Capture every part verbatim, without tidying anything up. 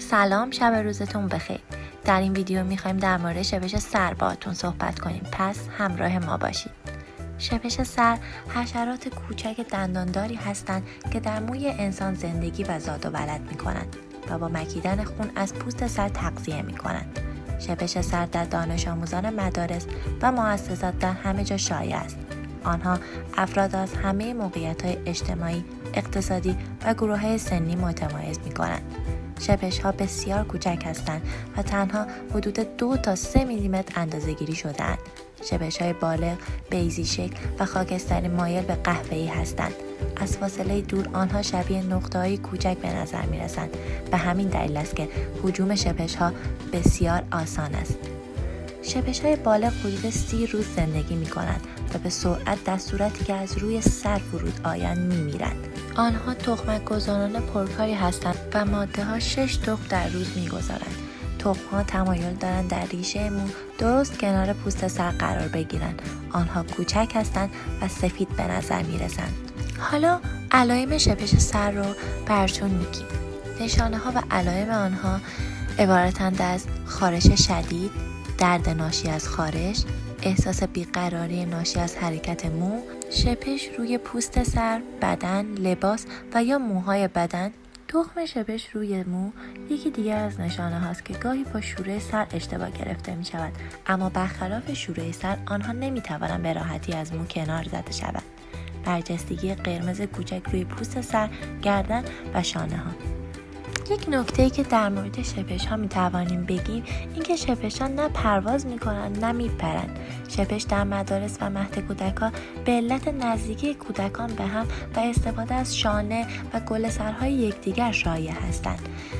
سلام، شب روزتون بخیر. در این ویدیو میخوایم در مورد شپش سر باهاتون صحبت کنیم، پس همراه ما باشید. شپش سر حشرات کوچک دندانداری هستند که در موی انسان زندگی و زاد و ولد میکنند و با مکیدن خون از پوست سر تغذیه میکنند. شپش سر در دانش آموزان مدارس و مؤسسات در همه جا شایع است. آنها افراد از همه موقعیت‌های اجتماعی، اقتصادی و گروه‌های سنی متمایز می‌کنند. شپش‌ها بسیار کوچک هستند و تنها حدود دو تا سه میلیمتر اندازه‌گیری شده‌اند. شپش‌های بالغ، بیضی شکل و خاکستری مایل به قهوه‌ای هستند. از فاصله دور آنها شبیه نقطه‌های کوچک به نظر می‌رسند. به همین دلیل است که هجوم شپش‌ها بسیار آسان است. شپش‌های بالغ حدود سی روز زندگی می‌کنند و به سرعت در صورتی که از روی سر فرود آیند می‌میرند. آنها تخمک گذاران پرکاری هستند و ماده‌ها شش تخم در روز می‌گذارند. تخم‌ها تمایل دارند در ریشه مو درست کنار پوست سر قرار بگیرند. آنها کوچک هستند و سفید به نظر می‌رسند. حالا علائم شپش سر رو براتون میگیم. نشانه‌ها و علائم آنها عبارتند از خارش شدید، درد ناشی از خارش، احساس بیقراری ناشی از حرکت مو، شپش روی پوست سر، بدن، لباس و یا موهای بدن. تخم شپش روی مو یکی دیگر از نشانه هاست که گاهی با شوره سر اشتباه گرفته می شود، اما برخلاف شوره سر آنها نمی توانند به راحتی از مو کنار زده شوند. برجستگی قرمز کوچک روی پوست سر، گردن و شانه ها. یک نکته‌ای که در مورد شپش ها می توانیم بگیم اینکه شپش ها نه پرواز می کنند نه می پرند. شپش در مدارس و مهد کودکان به علت نزدیکی کودکان به هم و استفاده از شانه و گل سرهای یکدیگر شایع هستند.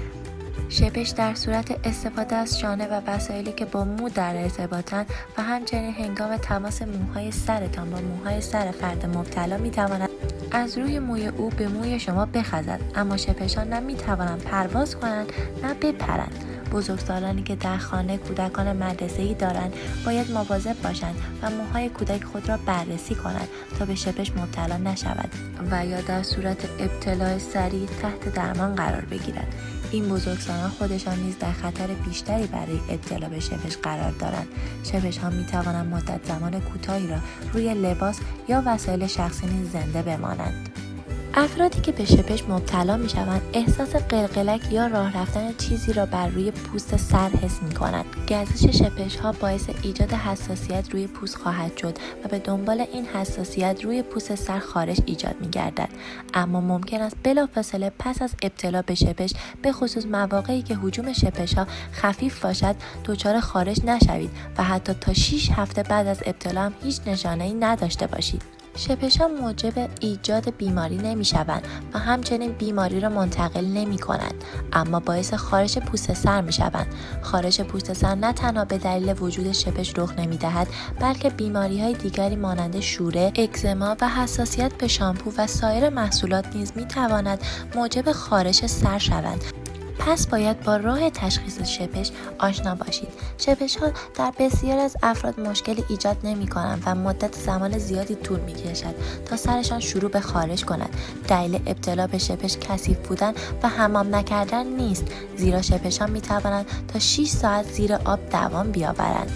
شپش در صورت استفاده از شانه و وسایلی که با مو در ارتباطند و همچنین هنگام تماس موهای سرتان با موهای سر فرد مبتلا می تواند از روی موی او به موی شما بخزد، اما شپش‌ها نه می توانند پرواز کنند نه بپرند. بزرگسالانی که در خانه کودکان مدرسه‌ای دارند باید مواظب باشند و موهای کودک خود را بررسی کنند تا به شپش مبتلا نشود و یا در صورت ابتلا سریع تحت درمان قرار بگیرد. این بزرگسالان خودشان نیز در خطر بیشتری برای ابتلا به شپش قرار دارند. شپش ها می توانند مدت زمان کوتاهی را روی لباس یا وسایل شخصی نیز زنده بمانند. افرادی که به شپش مبتلا می شوند احساس قلقلک یا راه رفتن چیزی را بر روی پوست سر حس می کنند. گزش شپش ها باعث ایجاد حساسیت روی پوست خواهد شد و به دنبال این حساسیت روی پوست سر خارش ایجاد می گردد. اما ممکن است بلافاصله پس از ابتلا به شپش، به خصوص مواقعی که هجوم شپش ها خفیف باشد، دچار خارش نشوید و حتی تا شش هفته بعد از ابتلا هم هیچ نشانه‌ای نداشته باشید. شپش ها موجب ایجاد بیماری نمی شوند و همچنین بیماری را منتقل نمی کنند، اما باعث خارش پوست سر می شوند. خارش پوست سر نه تنها به دلیل وجود شپش رخ نمی دهد، بلکه بیماری های دیگری مانند شوره، اگزما و حساسیت به شامپو و سایر محصولات نیز می تواند موجب خارش سر شوند. پس باید با راه تشخیص شپش آشنا باشید. شپش ها در بسیار از افراد مشکلی ایجاد نمی کنند و مدت زمان زیادی طول می کشد تا سرشان شروع به خارش کند. دلیل ابتلا به شپش کثیف بودن و حمام نکردن نیست، زیرا شپش ها می توانند تا شش ساعت زیر آب دوام بیاورند.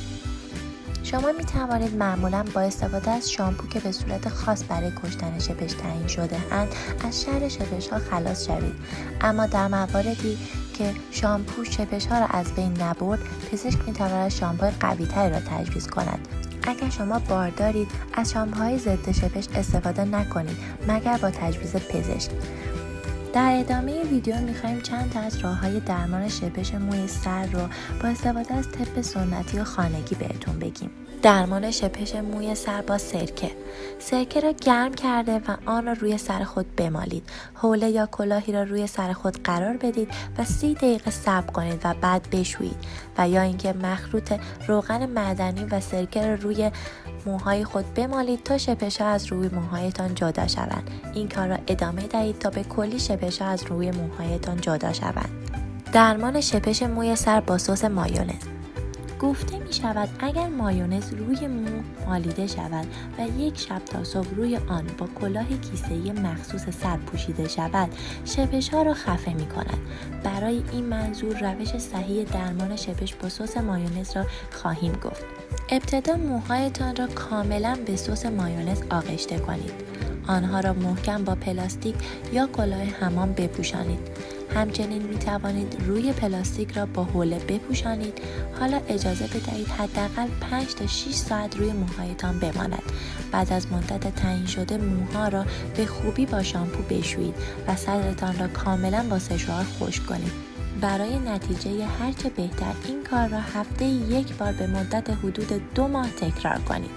شما می توانید معمولاً با استفاده از شامپو که به صورت خاص برای کشتن شپش تعیین شده اند از شر شپش ها خلاص شوید، اما در مواردی که شامپو شپش ها را از بین نبرد، پزشک می تواند شامپوی قوی تری را تجویز کند. اگر شما بار دارید، از شامپوهای ضد شپش استفاده نکنید مگر با تجویز پزشک. در ادامه ویدیو می‌خوایم چند تا از راه‌های درمان شپش موی سر رو با استفاده از طب سنتی و خانگی بهتون بگیم. درمان شپش موی سر با سرکه. سرکه را گرم کرده و آن را روی سر خود بمالید. حوله یا کلاهی را روی سر خود قرار بدید و سی دقیقه صبر کنید و بعد بشویید، و یا اینکه مخلوط روغن معدنی و سرکه را روی موهای خود بمالید تا شپش‌ها از روی موهایتان جدا شوند. این کار را ادامه دهید تا به کلی شپش‌ها از روی موهایتان جدا شوند. درمان شپش موی سر با سس مایونز. گفته می شود اگر مایونز روی مو مالیده شود و یک شب تا صبح روی آن با کلاه کیسه‌ای مخصوص سر پوشیده شود، شپش‌ها را خفه می کند. برای این منظور روش صحیح درمان شپش با سس مایونز را خواهیم گفت. ابتدا موهایتان را کاملا به سس مایونز آغشته کنید. آنها را محکم با پلاستیک یا کلاه حمام بپوشانید. همچنین می توانید روی پلاستیک را با حوله بپوشانید. حالا اجازه بدهید حداقل پنج تا شش ساعت روی موهایتان بماند. بعد از مدت تعیین شده موها را به خوبی با شامپو بشویید و صدرتان را کاملا با سشوار خشک کنید. برای نتیجه هرچه بهتر این کار را هفته یک بار به مدت حدود دو ماه تکرار کنید.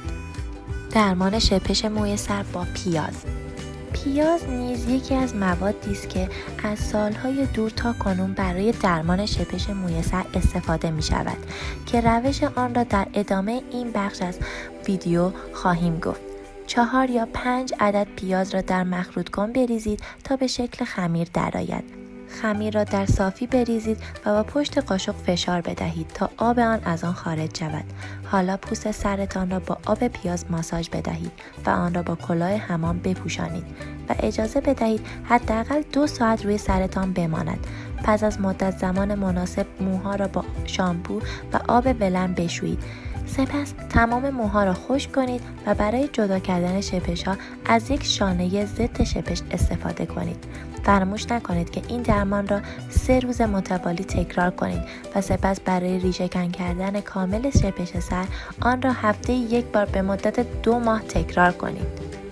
درمان شپش موی سر با پیاز. پیاز نیز یکی از موادی است که از سالهای دور تا کنون برای درمان شپش موی سر استفاده می شود که روش آن را در ادامه این بخش از ویدیو خواهیم گفت. چهار یا پنج عدد پیاز را در مخروط کن بریزید تا به شکل خمیر درآید. خمیر را در صافی بریزید و با پشت قاشق فشار بدهید تا آب آن از آن خارج شود. حالا پوست سرتان را با آب پیاز ماساژ بدهید و آن را با کلاه حمام بپوشانید و اجازه بدهید حداقل دو ساعت روی سرتان بماند. پس از مدت زمان مناسب موها را با شامپو و آب ولرم بشویید. سپس تمام موها را خشک کنید و برای جدا کردن شپش ها از یک شانه ضد شپش استفاده کنید. فراموش نکنید که این درمان را سه روز متوالی تکرار کنید و سپس برای ریشه کن کردن کامل شپش سر آن را هفته یک بار به مدت دو ماه تکرار کنید.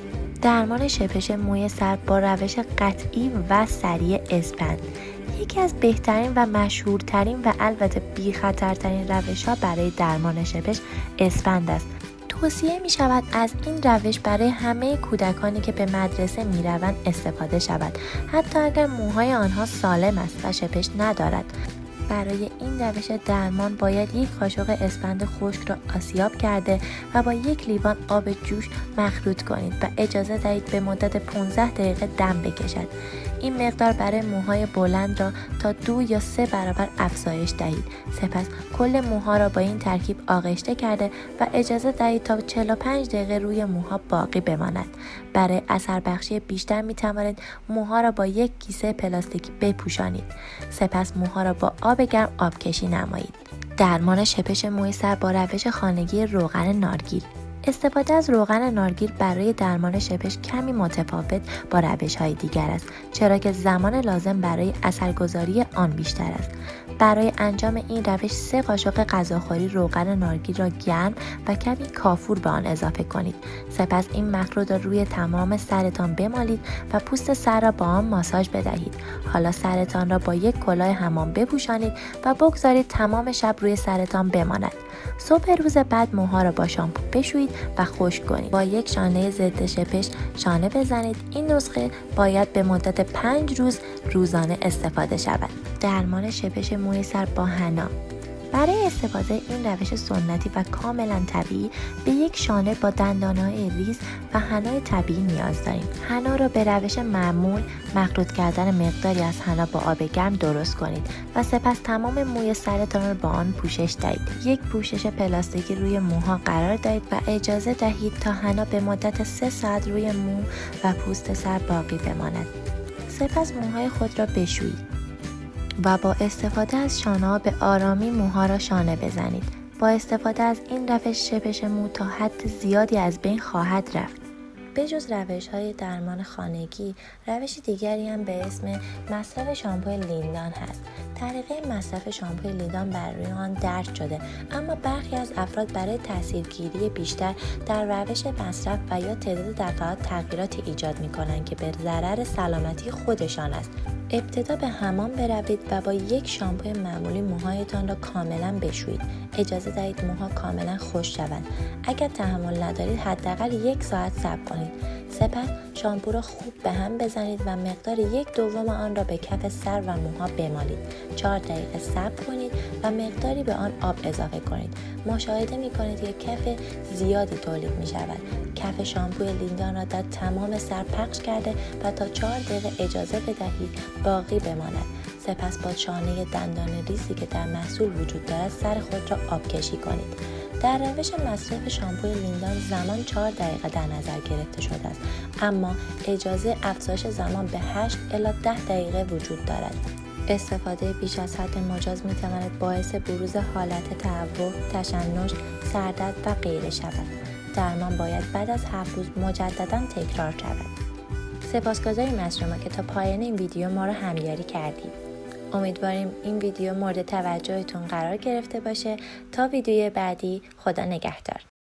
درمان شپش موی سر با روش قطعی و سریع اسپند یکی از بهترین و مشهورترین و البته بی خطرترین روش ها برای درمان شپش اسپند است. توصیه می شود از این روش برای همه کودکانی که به مدرسه می روند استفاده شود، حتی اگر موهای آنها سالم است و شپش ندارد. برای این روش درمان باید یک قاشق اسپند خشک را آسیاب کرده و با یک لیوان آب جوش مخلوط کنید و اجازه دهید به مدت پانزده دقیقه دم بکشد. این مقدار برای موهای بلند را تا دو یا سه برابر افزایش دهید. سپس کل موها را با این ترکیب آغشته کرده و اجازه دهید تا چهل و پنج دقیقه روی موها باقی بماند. برای اثر بخشی بیشتر می توانید موها را با یک کیسه پلاستیکی بپوشانید. سپس موها را با آب گرم آبکشی نمایید. درمان شپش موی سر با روش خانگی روغن نارگیل. استفاده از روغن نارگیل برای درمان شپش کمی متفاوت با روش‌های دیگر است، چرا که زمان لازم برای اثرگذاری آن بیشتر است. برای انجام این روش سه قاشق غذاخوری روغن نارگیل را گرم و کمی کافور به آن اضافه کنید. سپس این مخلوط را روی تمام سرتان بمالید و پوست سر را با آن ماساژ بدهید. حالا سرتان را با یک کلاه حمام بپوشانید و بگذارید تمام شب روی سرتان بماند. صبح روز بعد موها را با شامپو بشویید و خشک کنید. با یک شانه ضد شپش شانه بزنید. این نسخه باید به مدت پنج روز روزانه استفاده شود. درمان شپش موی سر با حنا. برای استفاده این روش سنتی و کاملا طبیعی به یک شانه با دندانهای ریز و حنای طبیعی نیاز داریم. حنا را به روش معمول مخلوط کردن مقداری از حنا با آب گرم درست کنید و سپس تمام موی سرتان را با آن پوشش دهید. یک پوشش پلاستیکی روی موها قرار دهید و اجازه دهید تا حنا به مدت سه ساعت روی مو و پوست سر باقی بماند. سپس موهای خود را بشویید و با استفاده از شانه‌ها به آرامی موها را شانه بزنید. با استفاده از این روش شپش مو تا حد زیادی از بین خواهد رفت. به جز روش‌های درمان خانگی، روش دیگری هم به اسم مصرف شامپوی لیندان هست. طریقه مصرف شامپوی لیندان بر روی آن درج شده، اما برخی از افراد برای تاثیرگیری بیشتر در روش مصرف و یا تعداد دفعات تغییراتی ایجاد می‌کنند که به ضرر سلامتی خودشان است. ابتدا به حمام بروید و با یک شامپوی معمولی موهایتان را کاملا بشویید. اجازه دهید موها کاملا خشک شوند. اگر تحمل ندارید حداقل یک ساعت صبر کنید. سپس شامپو را خوب به هم بزنید و مقدار یک دوم آن را به کف سر و موها بمالید. چهار دقیقه صبر کنید و مقداری به آن آب اضافه کنید. مشاهده می کنید که کف زیادی تولید می شود. کف شامپوی لیندان را در تمام سر پخش کرده و تا چهار دقیقه اجازه بدهید باقی بماند. سپس با چانه دندان ریزی که در محصول وجود دارد سر خود را آب کشی کنید. در روش مصرف شامپوی لیندان زمان چهار دقیقه در نظر گرفته شده است، اما اجازه افزایش زمان به هشت الی ده دقیقه وجود دارد. استفاده بیش از حد مجاز می تواند باعث بروز حالت تهوع، تشنج، سردرد و غیره شود. درمان باید بعد از هفت روز مجددا تکرار شود. سپاسگزاریم از شما که تا پایان این ویدیو ما را همیاری کردید. امیدواریم این ویدیو مورد توجهتون قرار گرفته باشه. تا ویدیوی بعدی، خدا نگهدار.